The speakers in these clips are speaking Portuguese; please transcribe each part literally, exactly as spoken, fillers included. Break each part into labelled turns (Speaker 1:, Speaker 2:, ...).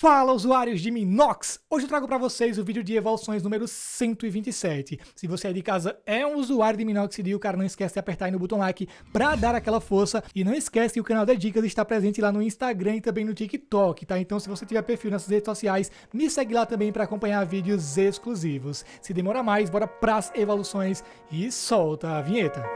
Speaker 1: Fala, usuários de Minox! Hoje eu trago para vocês o vídeo de evoluções número cento e vinte e sete. Se você aí de casa é um usuário de Minoxidil, cara, não esquece de apertar aí no botão like para dar aquela força. E não esquece que o canal da Dicas está presente lá no Instagram e também no TikTok, tá? Então se você tiver perfil nessas redes sociais, me segue lá também para acompanhar vídeos exclusivos. Se demora mais, bora pras evoluções e solta a vinheta!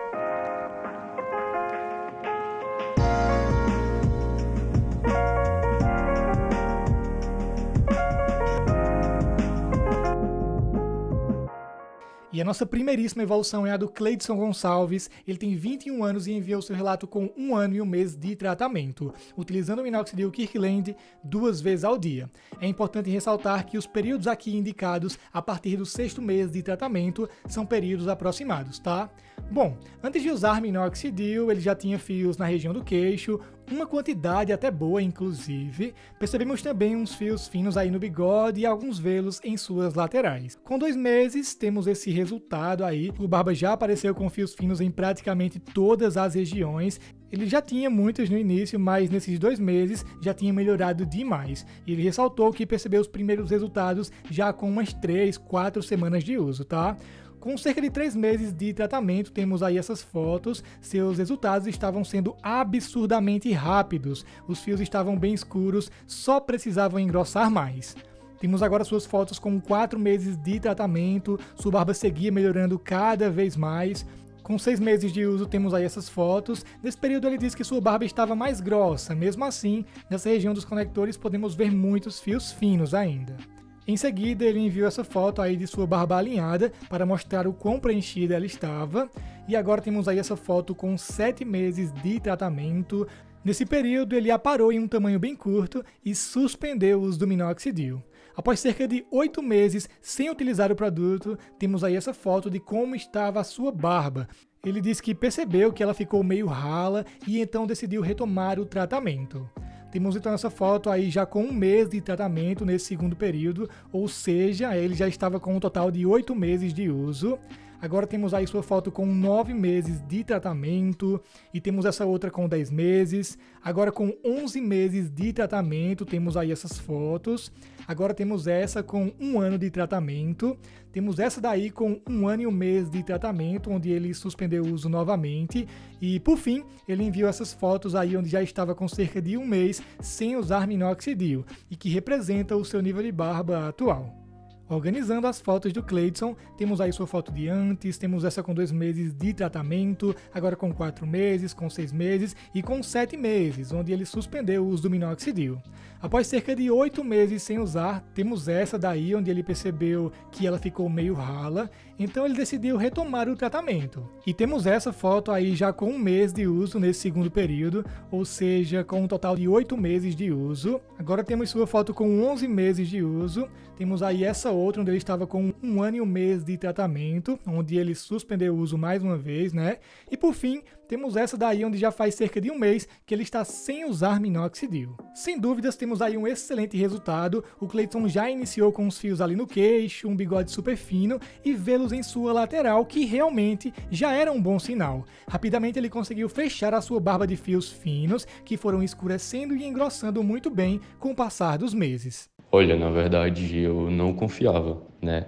Speaker 1: E a nossa primeiríssima evolução é a do Cleidson Gonçalves. Ele tem vinte e um anos e enviou seu relato com um ano e um mês de tratamento, utilizando o Minoxidil Kirkland duas vezes ao dia. É importante ressaltar que os períodos aqui indicados a partir do sexto mês de tratamento são períodos aproximados, tá? Bom, antes de usar Minoxidil, ele já tinha fios na região do queixo, uma quantidade até boa, inclusive. Percebemos também uns fios finos aí no bigode e alguns velos em suas laterais. Com dois meses, temos esse resultado aí. O barba já apareceu com fios finos em praticamente todas as regiões. Ele já tinha muitos no início, mas nesses dois meses já tinha melhorado demais. E ele ressaltou que percebeu os primeiros resultados já com umas três, quatro semanas de uso, tá? Com cerca de três meses de tratamento, temos aí essas fotos. Seus resultados estavam sendo absurdamente rápidos. Os fios estavam bem escuros, só precisavam engrossar mais. Temos agora suas fotos com quatro meses de tratamento. Sua barba seguia melhorando cada vez mais. Com seis meses de uso, temos aí essas fotos. Nesse período, ele disse que sua barba estava mais grossa. Mesmo assim, nessa região dos conectores, podemos ver muitos fios finos ainda. Em seguida, ele enviou essa foto aí de sua barba alinhada para mostrar o quão preenchida ela estava. E agora temos aí essa foto com sete meses de tratamento. Nesse período, ele aparou em um tamanho bem curto e suspendeu o uso do Minoxidil. Após cerca de oito meses sem utilizar o produto, temos aí essa foto de como estava a sua barba. Ele disse que percebeu que ela ficou meio rala e então decidiu retomar o tratamento. Temos então essa foto aí já com um mês de tratamento nesse segundo período, ou seja, ele já estava com um total de oito meses de uso. Agora temos aí sua foto com nove meses de tratamento e temos essa outra com dez meses. Agora com onze meses de tratamento, temos aí essas fotos. Agora temos essa com um ano de tratamento. Temos essa daí com um ano e um mês de tratamento, onde ele suspendeu o uso novamente. E por fim, ele enviou essas fotos aí onde já estava com cerca de um mês sem usar Minoxidil e que representa o seu nível de barba atual. Organizando as fotos do Cleidson, temos aí sua foto de antes, temos essa com dois meses de tratamento, agora com quatro meses, com seis meses e com sete meses, onde ele suspendeu o uso do Minoxidil. Após cerca de oito meses sem usar, temos essa daí onde ele percebeu que ela ficou meio rala, então ele decidiu retomar o tratamento. E temos essa foto aí já com um mês de uso nesse segundo período, ou seja, com um total de oito meses de uso. Agora temos sua foto com onze meses de uso, temos aí essa outra onde ele estava com um ano e um mês de tratamento, onde ele suspendeu o uso mais uma vez, né? E por fim, temos essa daí onde já faz cerca de um mês que ele está sem usar Minoxidil. Sem dúvidas, temos aí um excelente resultado. O Cleidson já iniciou com os fios ali no queixo, um bigode super fino e velos em sua lateral, que realmente já era um bom sinal. Rapidamente ele conseguiu fechar a sua barba de fios finos, que foram escurecendo e engrossando muito bem com o passar dos meses.
Speaker 2: Olha, na verdade eu não confiava, né?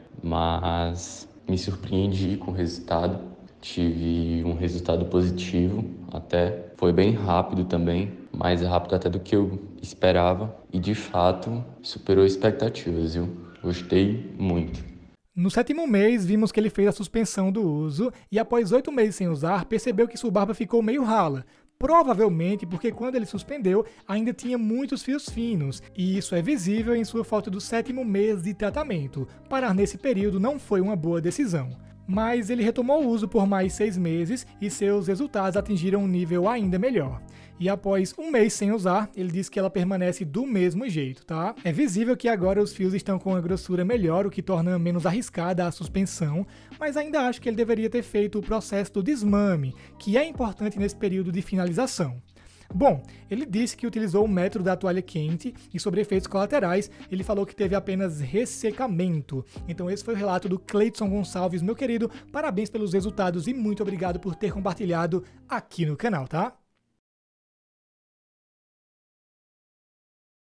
Speaker 2: Mas me surpreendi com o resultado. Tive um resultado positivo até. Foi bem rápido também, mais rápido até do que eu esperava. E de fato superou expectativas, viu? Gostei muito.
Speaker 1: No sétimo mês, vimos que ele fez a suspensão do uso e após oito meses sem usar, percebeu que sua barba ficou meio rala. Provavelmente porque quando ele suspendeu, ainda tinha muitos fios finos, e isso é visível em sua foto do sétimo mês de tratamento. Parar nesse período não foi uma boa decisão. Mas ele retomou o uso por mais seis meses e seus resultados atingiram um nível ainda melhor. E após um mês sem usar, ele diz que ela permanece do mesmo jeito, tá? É visível que agora os fios estão com uma grossura melhor, o que torna menos arriscada a suspensão, mas ainda acho que ele deveria ter feito o processo do desmame, que é importante nesse período de finalização. Bom, ele disse que utilizou o método da toalha quente e sobre efeitos colaterais, ele falou que teve apenas ressecamento. Então esse foi o relato do Cleidson Gonçalves, meu querido. Parabéns pelos resultados e muito obrigado por ter compartilhado aqui no canal, tá?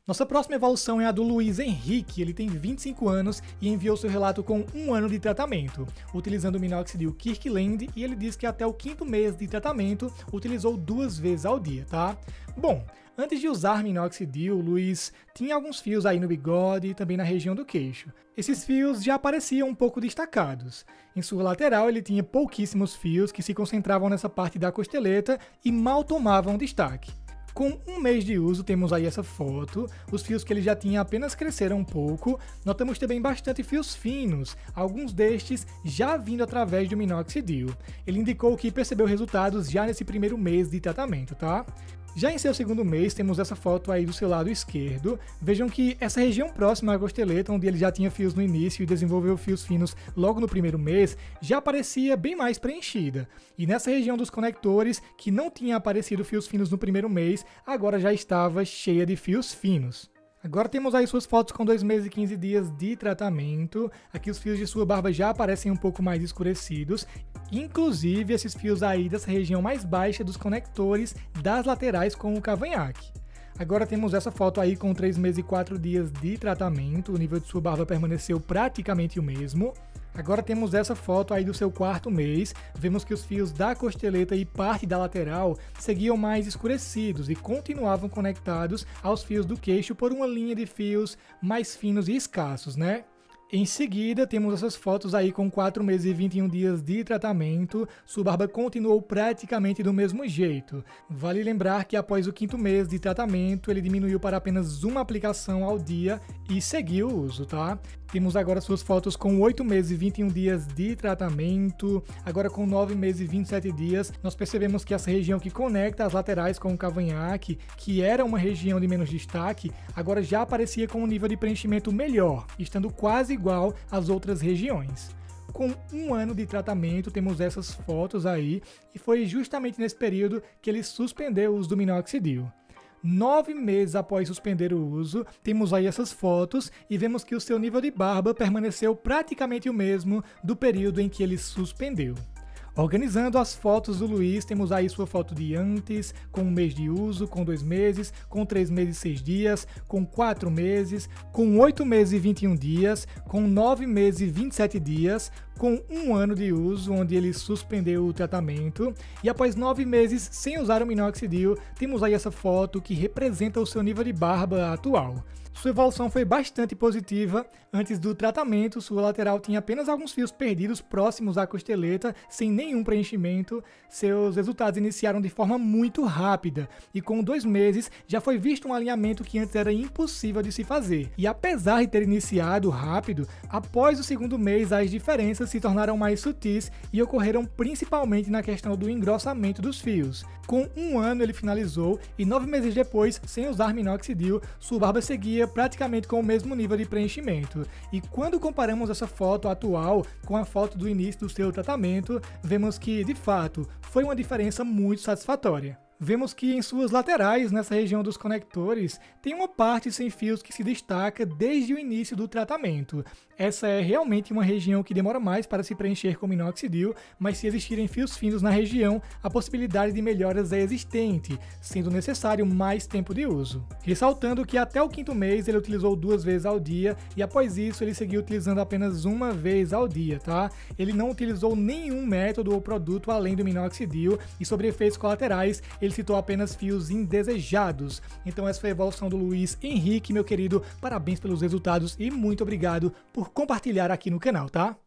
Speaker 1: Nossa próxima evolução é a do Luiz Henrique. Ele tem vinte e cinco anos e enviou seu relato com um ano de tratamento, utilizando o minoxidil Kirkland, e ele diz que até o quinto mês de tratamento utilizou duas vezes ao dia, tá? Bom, antes de usar minoxidil, o Luiz tinha alguns fios aí no bigode e também na região do queixo. Esses fios já pareciam um pouco destacados. Em sua lateral ele tinha pouquíssimos fios que se concentravam nessa parte da costeleta e mal tomavam destaque. Com um mês de uso, temos aí essa foto, os fios que ele já tinha apenas cresceram um pouco, notamos também bastante fios finos, alguns destes já vindo através do minoxidil. Ele indicou que percebeu resultados já nesse primeiro mês de tratamento, tá? Já em seu segundo mês, temos essa foto aí do seu lado esquerdo. Vejam que essa região próxima à costeleta, onde ele já tinha fios no início e desenvolveu fios finos logo no primeiro mês, já parecia bem mais preenchida. E nessa região dos conectores, que não tinha aparecido fios finos no primeiro mês, agora já estava cheia de fios finos. Agora temos aí suas fotos com dois meses e quinze dias de tratamento. Aqui os fios de sua barba já aparecem um pouco mais escurecidos. Inclusive esses fios aí dessa região mais baixa dos conectores das laterais com o cavanhaque. Agora temos essa foto aí com três meses e quatro dias de tratamento. O nível de sua barba permaneceu praticamente o mesmo. Agora temos essa foto aí do seu quarto mês, vemos que os fios da costeleta e parte da lateral seguiam mais escurecidos e continuavam conectados aos fios do queixo por uma linha de fios mais finos e escassos, né? Em seguida, temos essas fotos aí com quatro meses e vinte e um dias de tratamento, sua barba continuou praticamente do mesmo jeito. Vale lembrar que após o quinto mês de tratamento, ele diminuiu para apenas uma aplicação ao dia e seguiu o uso, tá? Temos agora suas fotos com oito meses e vinte e um dias de tratamento, agora com nove meses e vinte e sete dias, nós percebemos que essa região que conecta as laterais com o cavanhaque, que era uma região de menos destaque, agora já aparecia com um nível de preenchimento melhor, estando quase igual às outras regiões. Com um ano de tratamento, temos essas fotos aí, e foi justamente nesse período que ele suspendeu o uso do minoxidil. Nove meses após suspender o uso, temos aí essas fotos e vemos que o seu nível de barba permaneceu praticamente o mesmo do período em que ele suspendeu. Organizando as fotos do Luiz, temos aí sua foto de antes, com um mês de uso, com dois meses, com três meses e seis dias, com quatro meses, com oito meses e vinte e um dias, com nove meses e vinte e sete dias, com um ano de uso, onde ele suspendeu o tratamento, e após nove meses sem usar o minoxidil, temos aí essa foto que representa o seu nível de barba atual. Sua evolução foi bastante positiva. Antes do tratamento, sua lateral tinha apenas alguns fios perdidos próximos à costeleta, sem nenhum preenchimento. Seus resultados iniciaram de forma muito rápida, e com dois meses já foi visto um alinhamento que antes era impossível de se fazer. E apesar de ter iniciado rápido, após o segundo mês as diferenças se tornaram mais sutis e ocorreram principalmente na questão do engrossamento dos fios. Com um ano ele finalizou, e nove meses depois, sem usar minoxidil, sua barba seguia praticamente com o mesmo nível de preenchimento. E quando comparamos essa foto atual com a foto do início do seu tratamento, vemos que, de fato, foi uma diferença muito satisfatória. Vemos que em suas laterais, nessa região dos conectores, tem uma parte sem fios que se destaca desde o início do tratamento. Essa é realmente uma região que demora mais para se preencher com minoxidil, mas se existirem fios finos na região, a possibilidade de melhoras é existente, sendo necessário mais tempo de uso. Ressaltando que até o quinto mês ele utilizou duas vezes ao dia, e após isso ele seguiu utilizando apenas uma vez ao dia, tá? Ele não utilizou nenhum método ou produto além do minoxidil, e sobre efeitos colaterais, ele citou apenas fios indesejados. Então essa foi a evolução do Luiz Henrique, meu querido. Parabéns pelos resultados e muito obrigado por compartilhar aqui no canal, tá?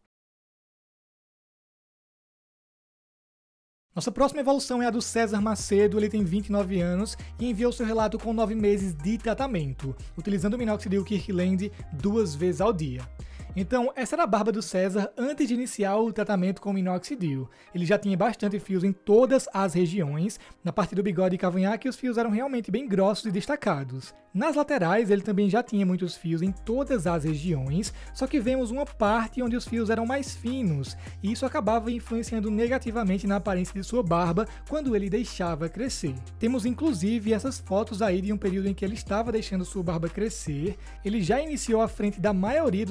Speaker 1: Nossa próxima evolução é a do César Macedo. Ele tem vinte e nove anos e enviou seu relato com nove meses de tratamento, utilizando o minoxidil Kirkland duas vezes ao dia. Então, essa era a barba do César antes de iniciar o tratamento com minoxidil. Ele já tinha bastante fios em todas as regiões. Na parte do bigode e cavanhaque, os fios eram realmente bem grossos e destacados. Nas laterais, ele também já tinha muitos fios em todas as regiões, só que vemos uma parte onde os fios eram mais finos, e isso acabava influenciando negativamente na aparência de sua barba quando ele deixava crescer. Temos inclusive essas fotos aí de um período em que ele estava deixando sua barba crescer. Ele já iniciou à frente da maioria dos usuários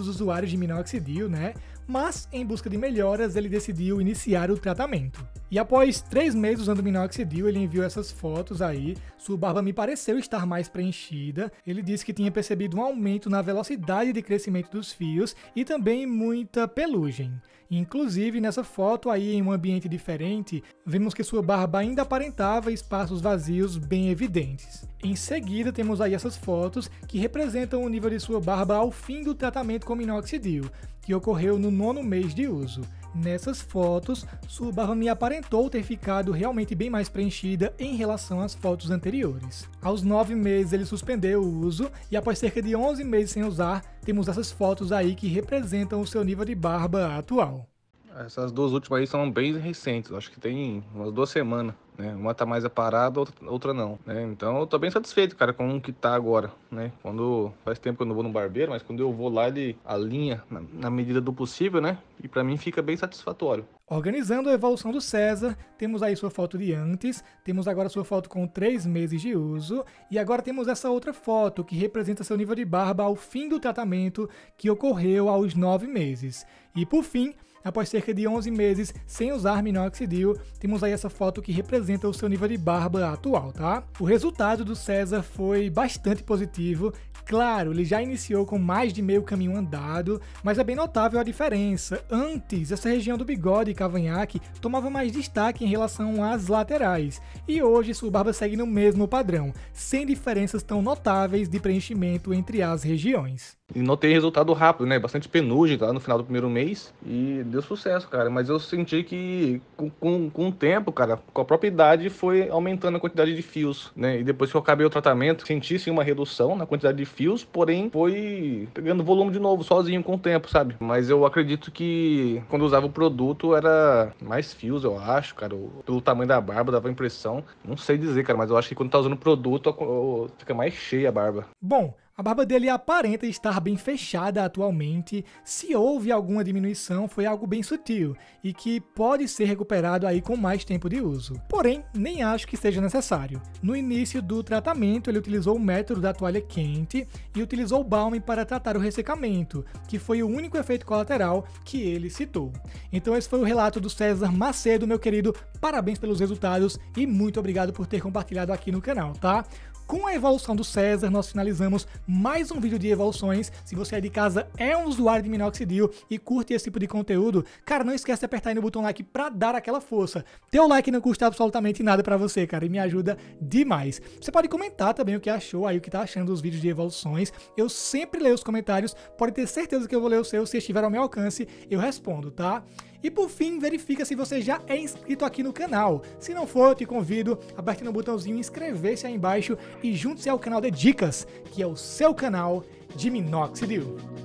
Speaker 1: de minoxidil, né? Mas, em busca de melhoras, ele decidiu iniciar o tratamento. E após três meses usando minoxidil, ele enviou essas fotos aí. Sua barba me pareceu estar mais preenchida. Ele disse que tinha percebido um aumento na velocidade de crescimento dos fios e também muita pelugem. Inclusive, nessa foto aí, em um ambiente diferente, vemos que sua barba ainda aparentava espaços vazios bem evidentes. Em seguida, temos aí essas fotos que representam o nível de sua barba ao fim do tratamento com minoxidil, que ocorreu no nono mês de uso. Nessas fotos, sua barba me aparentou ter ficado realmente bem mais preenchida em relação às fotos anteriores. Aos nove meses ele suspendeu o uso e após cerca de onze meses sem usar, temos essas fotos aí que representam o seu nível de barba atual.
Speaker 3: Essas duas últimas aí são bem recentes, acho que tem umas duas semanas, né? Uma tá mais parada, outra, outra não, né? Então eu tô bem satisfeito, cara, com o que tá agora, né? Quando faz tempo que eu não vou no barbeiro, mas quando eu vou lá ele alinha na, na medida do possível, né? E pra mim fica bem satisfatório.
Speaker 1: Organizando a evolução do César, temos aí sua foto de antes, temos agora sua foto com três meses de uso, e agora temos essa outra foto que representa seu nível de barba ao fim do tratamento que ocorreu aos nove meses. E por fim, após cerca de onze meses sem usar minoxidil, temos aí essa foto que representa o seu nível de barba atual, tá? O resultado do César foi bastante positivo. Claro, ele já iniciou com mais de meio caminho andado, mas é bem notável a diferença. Antes, essa região do bigode e cavanhaque tomava mais destaque em relação às laterais, e hoje sua barba segue no mesmo padrão, sem diferenças tão notáveis de preenchimento entre as regiões.
Speaker 3: E notei resultado rápido, né? Bastante penugem lá no final do primeiro mês e deu sucesso, cara. Mas eu senti que com, com, com o tempo, cara, com a própria idade foi aumentando a quantidade de fios, né? E depois que eu acabei o tratamento, senti sim uma redução na quantidade de fios, porém foi pegando volume de novo, sozinho com o tempo, sabe? Mas eu acredito que quando eu usava o produto era mais fios, eu acho, cara. Pelo tamanho da barba, dava impressão. Não sei dizer, cara, mas eu acho que quando tá usando o produto fica mais cheia a barba.
Speaker 1: Bom, a barba dele aparenta estar bem fechada atualmente. Se houve alguma diminuição, foi algo bem sutil e que pode ser recuperado aí com mais tempo de uso. Porém, nem acho que seja necessário. No início do tratamento, ele utilizou o método da toalha quente e utilizou o balme para tratar o ressecamento, que foi o único efeito colateral que ele citou. Então esse foi o relato do César Macedo, meu querido. Parabéns pelos resultados e muito obrigado por ter compartilhado aqui no canal, tá? Com a evolução do César, nós finalizamos mais um vídeo de evoluções. Se você é de casa, é um usuário de minoxidil e curte esse tipo de conteúdo, cara, não esquece de apertar aí no botão like pra dar aquela força. Teu like não custa absolutamente nada pra você, cara, e me ajuda demais. Você pode comentar também o que achou aí, o que tá achando dos vídeos de evoluções. Eu sempre leio os comentários, pode ter certeza que eu vou ler o seu, se estiver ao meu alcance, eu respondo, tá? E por fim, verifica se você já é inscrito aqui no canal. Se não for, eu te convido, aperte no botãozinho inscrever-se aí embaixo e junte-se ao canal de Dicas, que é o seu canal de minoxidil.